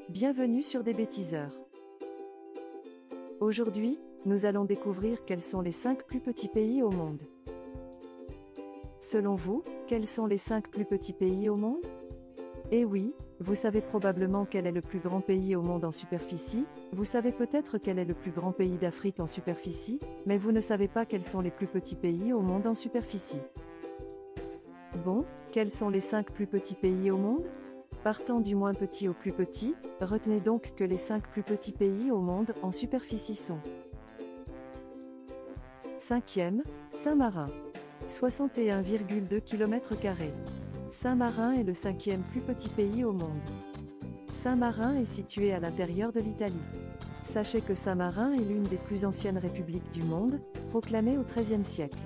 Bienvenue sur des bêtiseurs. Aujourd'hui, nous allons découvrir quels sont les 5 plus petits pays au monde. Selon vous, quels sont les 5 plus petits pays au monde? Eh oui, vous savez probablement quel est le plus grand pays au monde en superficie, vous savez peut-être quel est le plus grand pays d'Afrique en superficie, mais vous ne savez pas quels sont les plus petits pays au monde en superficie. Bon, quels sont les 5 plus petits pays au monde? Partant du moins petit au plus petit, retenez donc que les 5 plus petits pays au monde en superficie sont: 5e, Saint-Marin. 61,2 km². Saint-Marin est le 5e plus petit pays au monde. Saint-Marin est situé à l'intérieur de l'Italie. Sachez que Saint-Marin est l'une des plus anciennes républiques du monde, proclamée au XIIIe siècle.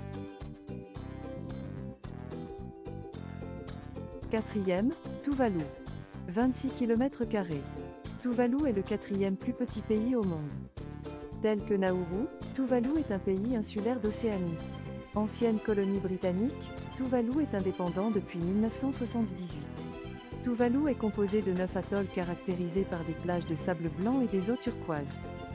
4e, Tuvalu. 26 km². Tuvalu est le 4e plus petit pays au monde. Tel que Nauru, Tuvalu est un pays insulaire d'Océanie. Ancienne colonie britannique, Tuvalu est indépendant depuis 1978. Tuvalu est composé de 9 atolls caractérisés par des plages de sable blanc et des eaux turquoises.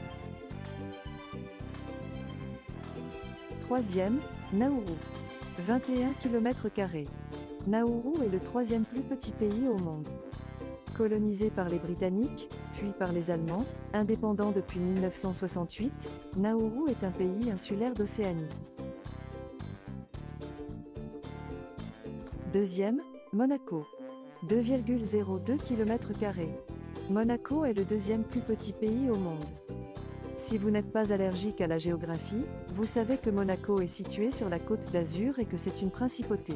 3e, Nauru. 21 km². Nauru est le 3e plus petit pays au monde. Colonisé par les Britanniques, puis par les Allemands, indépendant depuis 1968, Nauru est un pays insulaire d'Océanie. 2e, Monaco. 2,02 km². Monaco est le 2e plus petit pays au monde. Si vous n'êtes pas allergique à la géographie, vous savez que Monaco est situé sur la Côte d'Azur et que c'est une principauté.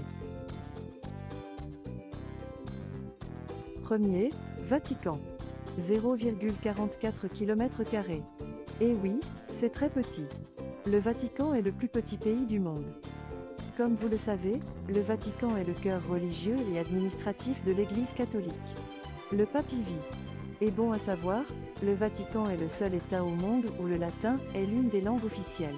1er, Vatican. 0,44 km². Eh oui, c'est très petit. Le Vatican est le plus petit pays du monde. Comme vous le savez, le Vatican est le cœur religieux et administratif de l'Église catholique. Le pape y vit. Et bon à savoir, le Vatican est le seul État au monde où le latin est l'une des langues officielles.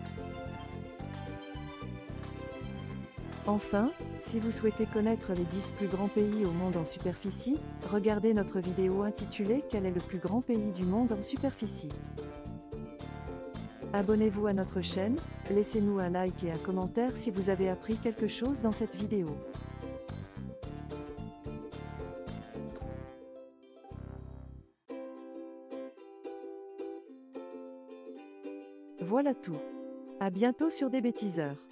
Enfin, si vous souhaitez connaître les 10 plus grands pays au monde en superficie, regardez notre vidéo intitulée « Quel est le plus grand pays du monde en superficie ?» Abonnez-vous à notre chaîne, laissez-nous un like et un commentaire si vous avez appris quelque chose dans cette vidéo. Voilà tout. À bientôt sur des bêtiseurs.